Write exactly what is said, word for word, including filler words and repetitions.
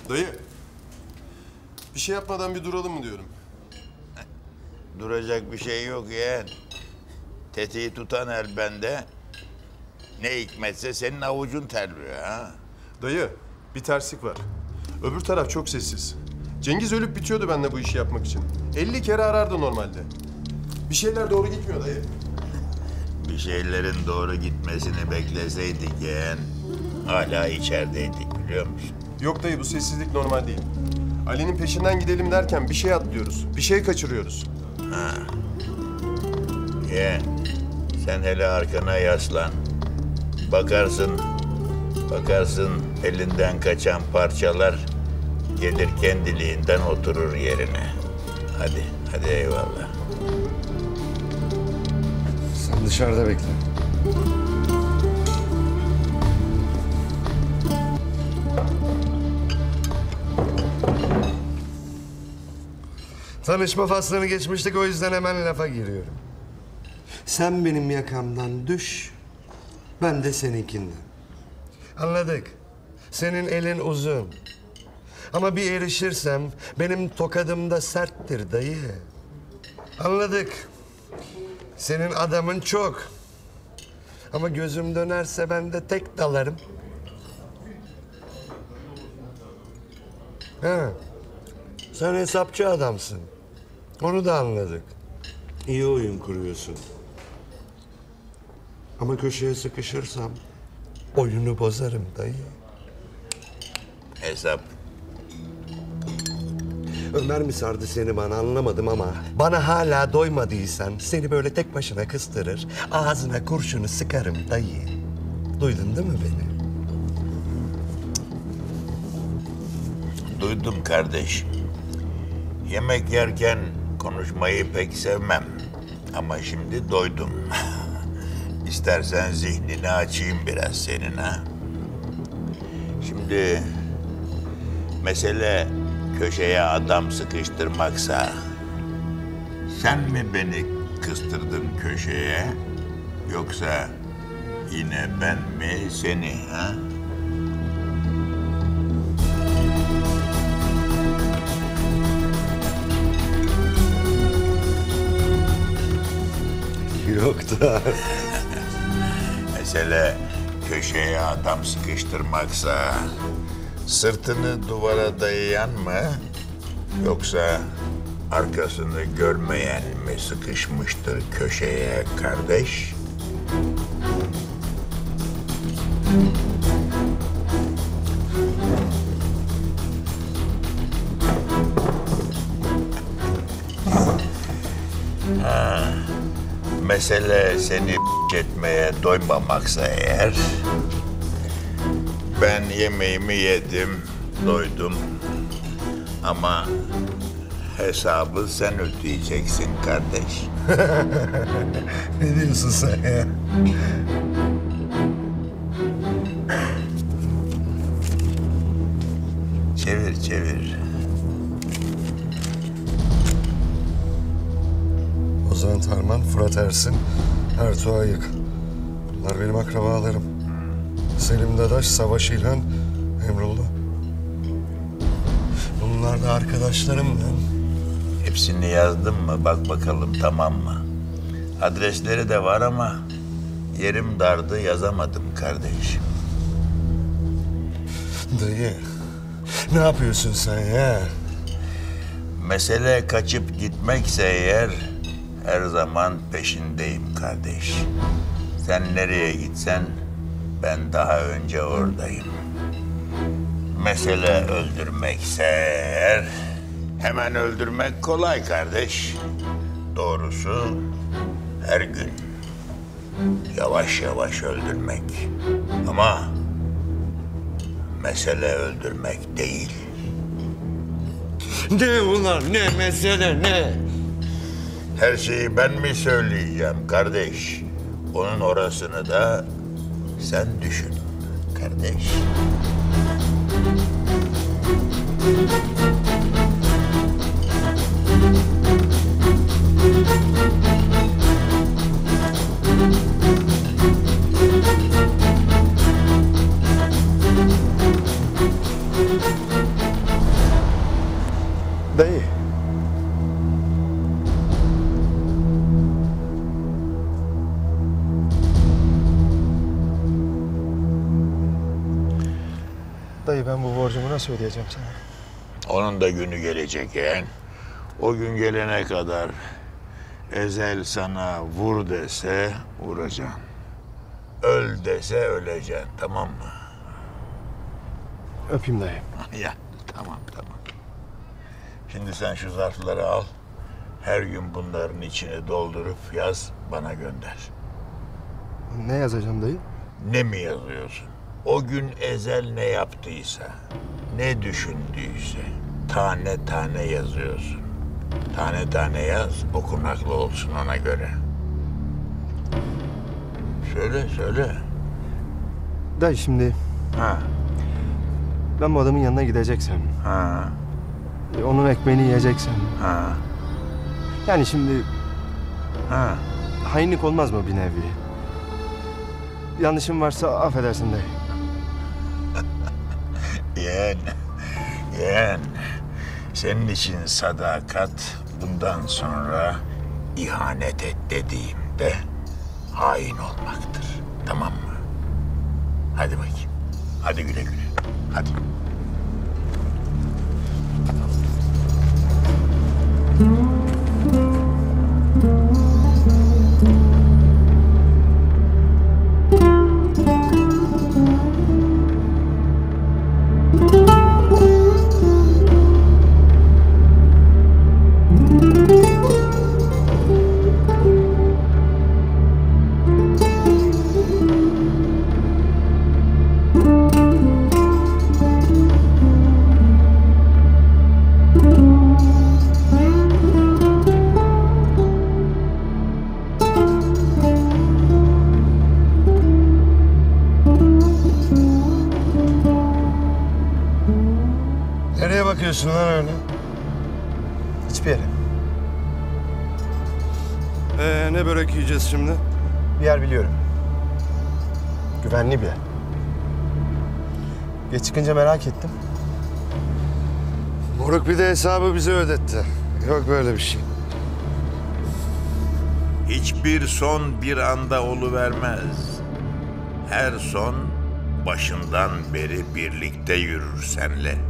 Dayı, bir şey yapmadan bir duralım mı diyorum. Duracak bir şey yok yeğen. Tetiği tutan el bende. Ne hikmetse senin avucun terliyor ha. Dayı, bir terslik var. Öbür taraf çok sessiz. Cengiz ölüp bitiyordu benimle bu işi yapmak için. elli kere arardı normalde. Bir şeyler doğru gitmiyor dayı. Bir şeylerin doğru gitmesini bekleseydik yeğen, hala içerideydik biliyor musun? Yok dayı, bu sessizlik normal değil. Ali'nin peşinden gidelim derken bir şey atlıyoruz. Bir şey kaçırıyoruz. Yeğen, sen hele arkana yaslan. Bakarsın, bakarsın elinden kaçan parçalar gelir kendiliğinden oturur yerine. Hadi, hadi eyvallah. Sen dışarıda bekle. Tanışma faslını geçmiştik, o yüzden hemen lafa giriyorum. Sen benim yakamdan düş, ben de seninkinden. Anladık. Senin elin uzun. Ama bir erişirsem benim tokadım da serttir dayı. Anladık. Senin adamın çok. Ama gözüm dönerse ben de tek dalarım. Ha. Sen hesapçı adamsın. Onu da anladık. İyi oyun kuruyorsun. Ama köşeye sıkışırsam oyunu bozarım dayı. Hesap. Ömer mi sardı seni bana anlamadım ama bana hala doymadıysan seni böyle tek başına kıstırır, ağzına kurşunu sıkarım dayı. Duydun değil mi beni? Duydum kardeş. Yemek yerken konuşmayı pek sevmem. Ama şimdi doydum. İstersen zihnini açayım biraz senin ha. Şimdi mesele köşeye adam sıkıştırmaksa sen mi beni kıstırdın köşeye yoksa yine ben mi seni ha? Yok da. Mesele köşeye adam sıkıştırmaksa sırtını duvara dayayan mı yoksa arkasını görmeyen mi sıkışmıştır köşeye kardeş? Ha, mesele seni etmeye doymamaksa eğer, ben yemeğimi yedim, doydum. Ama hesabı sen ödeyeceksin kardeş. Ne diyorsun sen ya? Çevir, çevir. Ozan Tarman, Fırat Ersin, Ertuğ Ayık. Bunlar benim akrabalarım. Selim Dadaş, Savaş İlhan, Emrullah. Bunlar da arkadaşlarım lan. Hepsini yazdın mı? Bak bakalım tamam mı? Adresleri de var ama yerim dardı yazamadım kardeş. Dayı, ne yapıyorsun sen ya? Mesele kaçıp gitmekse eğer her zaman peşindeyim kardeş. Sen nereye gitsen ben daha önce oradayım. Mesele öldürmekse eğer hemen öldürmek kolay kardeş. Doğrusu her gün yavaş yavaş öldürmek. Ama mesele öldürmek değil. Ne ulan, ne mesele, ne? Her şeyi ben mi söyleyeceğim kardeş? Onun orasını da sen düşün kardeş. Dayı ben bu borcumu nasıl ödeyeceğim sana? Onun da günü gelecek yeğen. O gün gelene kadar Ezel sana vur dese vuracaksın. Öl dese öleceksin, tamam mı? Öpeyim dayı. Ya tamam tamam. Şimdi sen şu zarfları al. Her gün bunların içine doldurup yaz, bana gönder. Ne yazacağım dayı? Ne mi yazıyorsun? O gün Ezel ne yaptıysa, ne düşündüyse tane tane yazıyorsun. Tane tane yaz, okunaklı olsun ona göre. Söyle, söyle. Dayı şimdi Ha, ben bu adamın yanına gideceksem, ha, e, onun ekmeğini yiyeceksem. ha, Yani şimdi ha. hainlik olmaz mı bir nevi? Yanlışım varsa affedersin dayı. Yeğen, yeğen. Senin için sadakat bundan sonra ihanet et dediğimde hain olmaktır. Tamam mı? Hadi bakayım. Hadi güle güle. Hadi. Nereye bakıyorsun lan öyle? Hiçbir yere. Ee, ne börek yiyeceğiz şimdi? Bir yer biliyorum. Güvenli bir yer. Geç çıkınca merak ettim. Moruk bir de hesabı bize ödetti. Yok böyle bir şey. Hiçbir son bir anda oluvermez. Her son başından beri birlikte yürür senle.